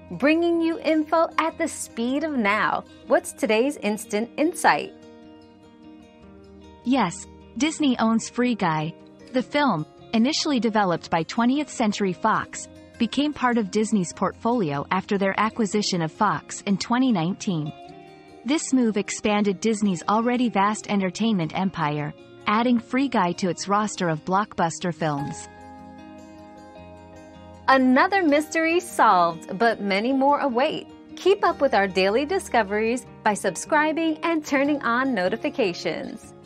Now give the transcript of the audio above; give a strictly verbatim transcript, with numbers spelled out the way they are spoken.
bringing you info at the speed of now. What's today's instant insight? Yes, Disney owns Free Guy. The film, initially developed by twentieth Century Fox, became part of Disney's portfolio after their acquisition of Fox in twenty nineteen. This move expanded Disney's already vast entertainment empire, adding Free Guy to its roster of blockbuster films. Another mystery solved, but many more await. Keep up with our daily discoveries by subscribing and turning on notifications.